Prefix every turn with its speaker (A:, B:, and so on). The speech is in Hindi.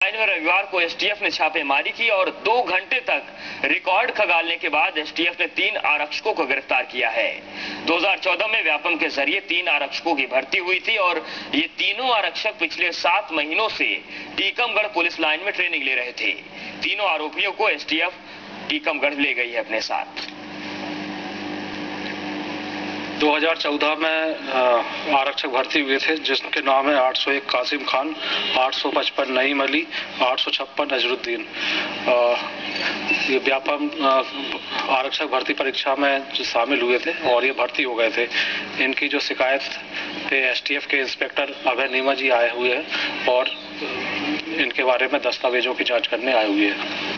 A: में रविवार को एसटीएफ ने छापेमारी की और 2 घंटे तक रिकॉर्ड खंगालने के बाद एसटीएफ ने 3 आरक्षकों को गिरफ्तार किया है। 2014 में व्यापम के जरिए 3 आरक्षकों की भर्ती हुई थी और ये तीनों आरक्षक पिछले 7 महीनों से टीकमगढ़ पुलिस लाइन में ट्रेनिंग ले रहे थे। तीनों आरोपियों को एसटीएफ टीकमगढ़ ले गई है अपने साथ।
B: 2014 में आरक्षक भर्ती हुए थे, जिसके नाम है 801 कासिम खान, 855 नईम अली, 856 नजरुद्दीन। ये व्यापम आरक्षक भर्ती परीक्षा में शामिल हुए थे और ये भर्ती हो गए थे। इनकी जो शिकायत पे एसटीएफ के इंस्पेक्टर अभय नीमा जी आए हुए हैं और इनके बारे में दस्तावेजों की जांच करने आए हुए हैं।